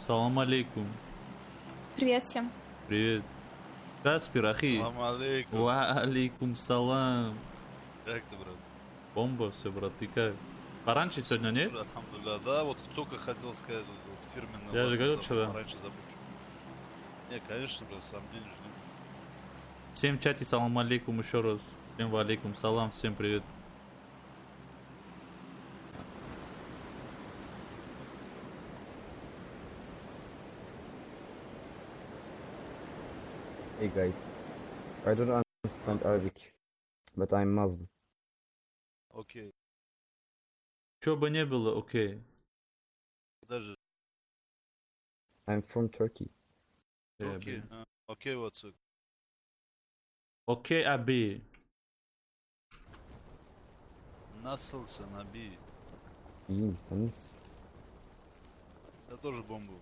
Салам алейкум. Привет всем. Привет. Каспер, ахи. Салам алейкум. Ва алейкум салам. Как ты, брат? Бомба все, брат, ты как? Пораньше сегодня, нет? Алхамдулилля, да, вот только хотел сказать, вот фирменный. Я же говорил вчера. Раньше забыл. Не, конечно, брат, сам день жду. Всем в чате салам алейкум еще раз. Всем ва алейкум салам, всем привет. Hey guys, I don't understand Arabic, but I'm Muslim. Окей. Что бы не было, окей. Даже. I'm from Turkey. Окей. Окей, what's up? Окей, аби. Насылся, наби. İyiyim, sen nasılsın? Я тоже бомбу.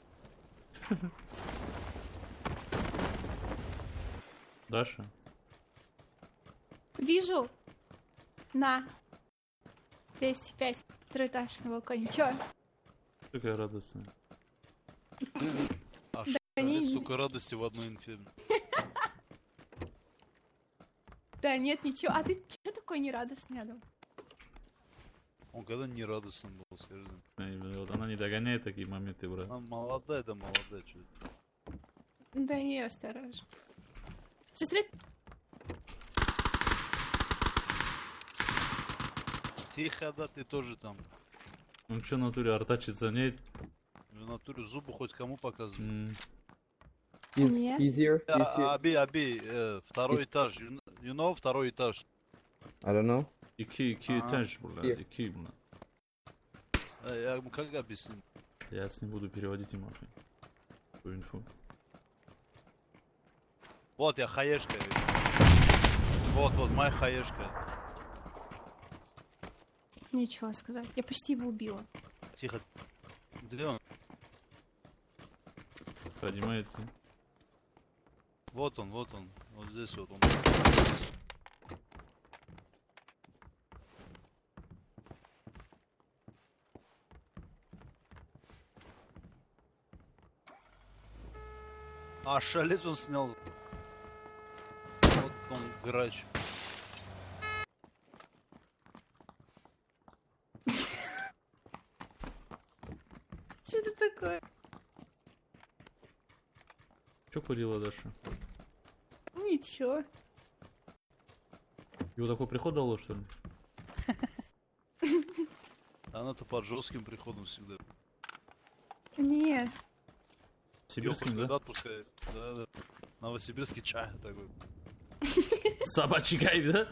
Даша? Вижу. На. 205. Второй этаж на балконе. Чё? Какая радостная. А не- столько радости в одной инфе. Да нет, ничего. А ты чё такой нерадостный, Адам? Он когда не радостным был, скажи. Вот она не догоняет такие моменты, брат. Она молодая, да молодая, чё. Да не, осторожно. Смотри, Тихо, да, ты тоже там. Он что, в натуре артачится, нет? В натуре зубы хоть кому показывать. Нет. Easier? Аби, второй Is- этаж. You know, второй этаж. I don't know. İki этаж, блядь, Here. iki, блядь. Я ему как объяснить? Я с ним буду переводить ему эту инфу. Вот я хаешка. Вот, моя хаешка. Нечего сказать. Я почти его убила. Тихо. Где он? Понимаете? Вот он. Вот здесь вот он. А, шалец он снял. Вот он, грач. Что это такое? Что курила Даша? Ничего. Его такой приход дало, что ли? Она-то под жестким приходом всегда. Не. Сибирским, да? Да, отпускает. Да. Новосибирский чай такой. Собачий кайф, да?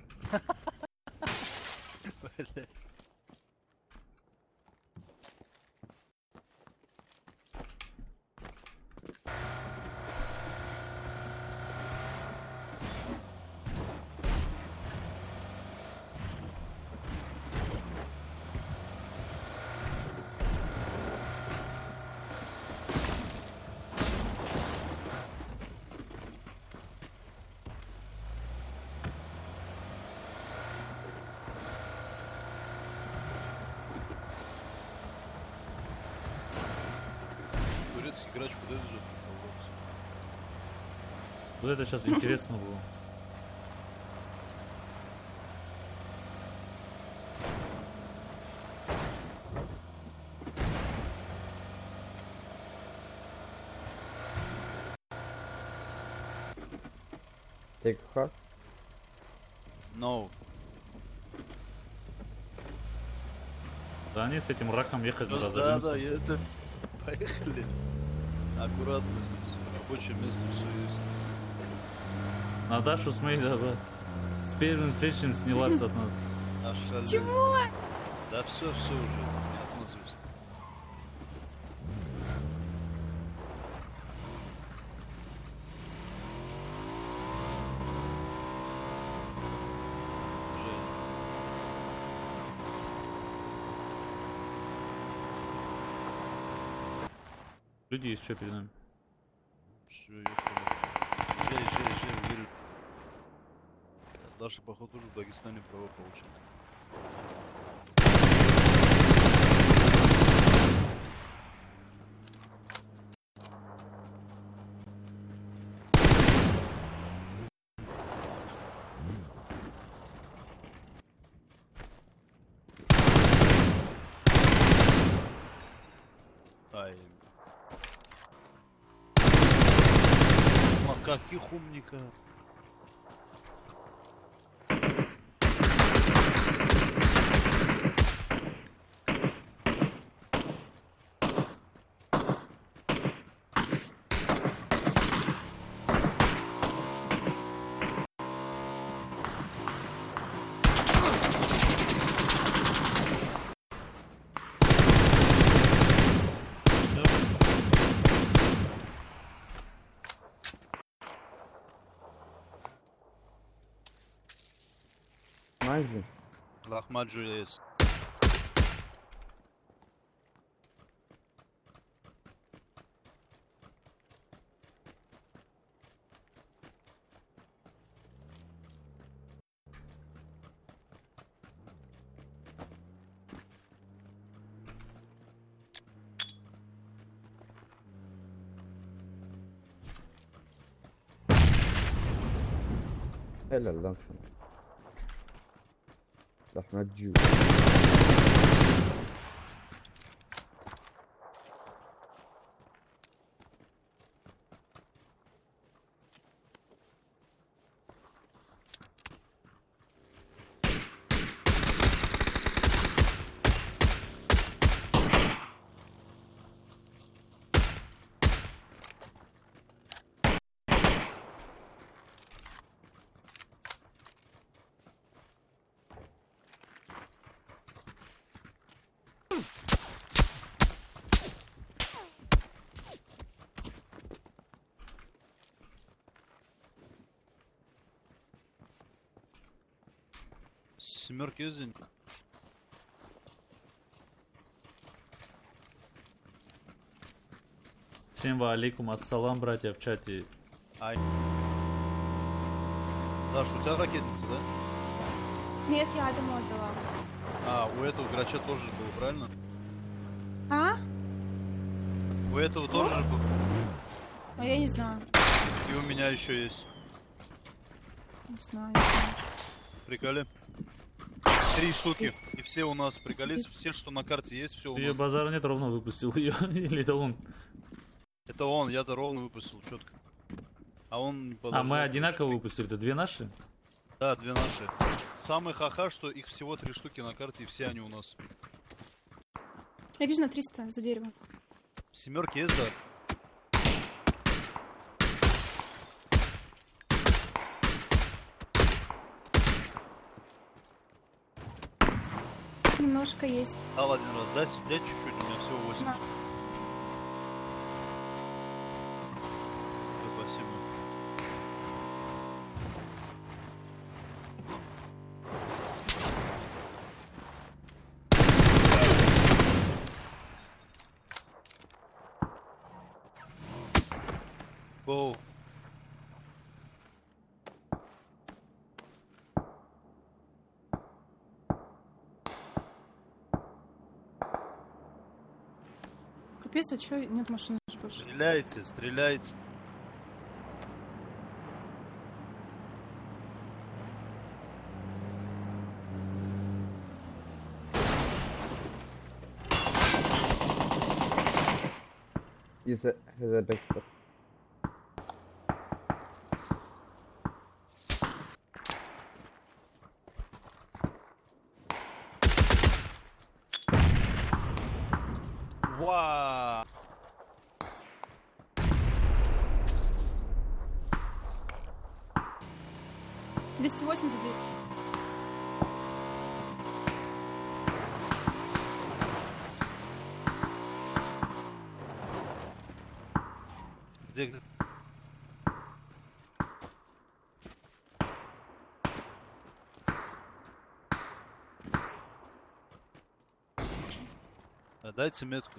Турецкий грач куда везет? Вот это сейчас интересно было. Take a car? No. Да они с этим раком ехать Да, разобьются. это... Поехали. Аккуратно здесь. Рабочее место, все есть. На Дашу смотри, да, с первым встречным снялась от нас. Ошалеть. Чего? Да все уже. Не отмазывайся. Люди есть, что перед нами? Все, ехали. Езжай, уверен. Даша, походу, уже в Дагестане права получила. каких умника? Найджи. Лахмаджу есть. Helal lan sana. Lahmacun. Семерки есть? Всем ва алейкум ассалам, братья, в чате. Ай. Даш, у тебя ракетница, да? Нет, я Адаму отдала. А, у этого грача тоже было, правильно? А? У этого тоже был. А я не знаю. И у меня еще есть. Не знаю. Не знаю. Приколи. 3 штуки. И все у нас, приколись, все, что на карте есть, все у Ее нас. базар нет, ровно выпустил ее. Или это он? Это он, я-то ровно выпустил, четко. А он не А подождал, мы короче. одинаково выпустили, это две наши? Да, 2 наши. Самый ха-ха, что их всего 3 штуки на карте, и все они у нас. Я вижу на 300 за деревом. Семерки есть, да? Немножко есть. Дал один раз, дай сюда чуть-чуть, у меня всего 8 На. штук. Да, спасибо. Гоу. Капец, а чё нет машины же больше? Стреляйте, стреляйте. He's a backstep. Вау! — 280. Где? А дайте метку.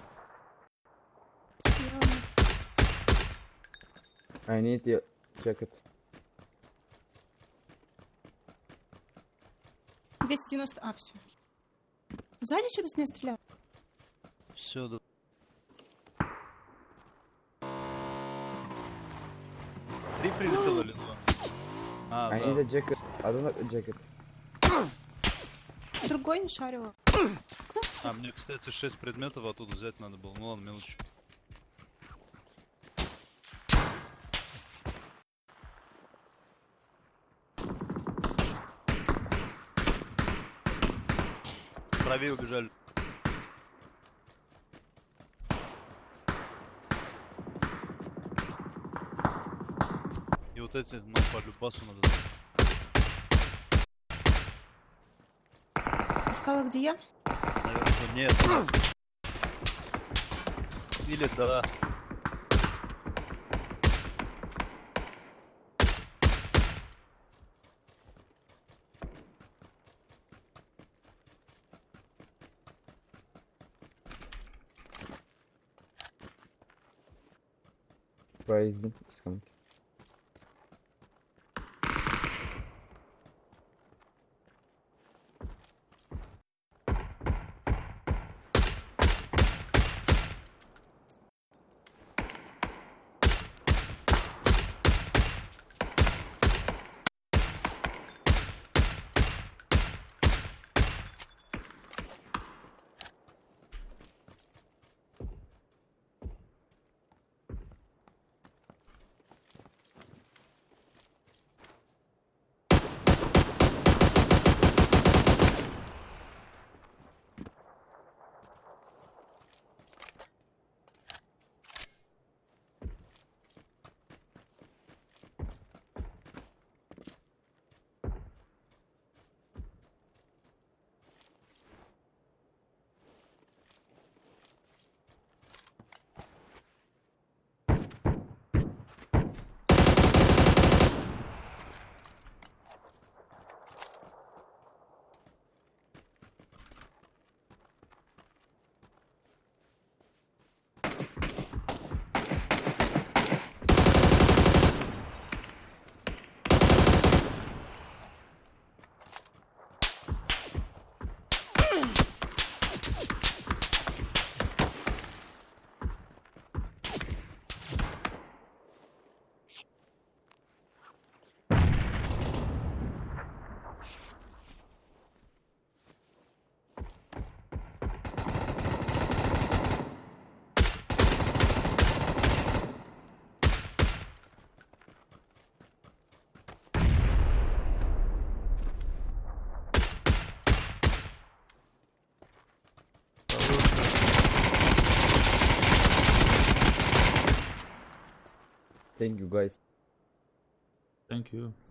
I need the jacket. 290. А, все. Сзади что-то с меня стреляет. Все, да. Три прилетело или два? А, I need a jacket. I don't have a jacket. Другой не шарил. А, мне, кстати, 6 предметов оттуда взять надо было. Ну ладно, минуточку. Правее убежали. И вот этих нам по любасу надо. Искала, где я? Наверное, нет. Или да. Horizon is coming. Thank you guys. Thank you.